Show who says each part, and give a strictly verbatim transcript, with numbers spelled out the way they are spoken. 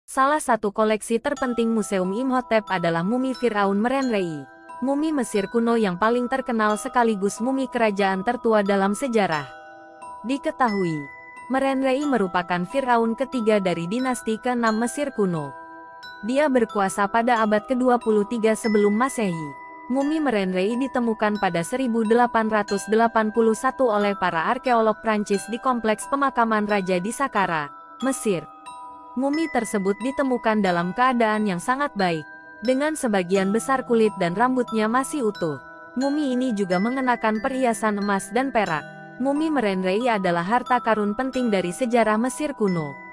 Speaker 1: Salah satu koleksi terpenting Museum Imhotep adalah mumi Firaun Merenrei, mumi Mesir kuno yang paling terkenal sekaligus mumi kerajaan tertua dalam sejarah. Diketahui, Merenrei merupakan Firaun ketiga dari dinasti keenam Mesir kuno. Dia berkuasa pada abad kedua puluh tiga sebelum Masehi. Mumi Merenrei ditemukan pada seribu delapan ratus delapan puluh satu oleh para arkeolog Prancis di kompleks pemakaman raja di Saqqara, Mesir. Mumi tersebut ditemukan dalam keadaan yang sangat baik, dengan sebagian besar kulit dan rambutnya masih utuh. Mumi ini juga mengenakan perhiasan emas dan perak. Mumi Merenrei adalah harta karun penting dari sejarah Mesir kuno.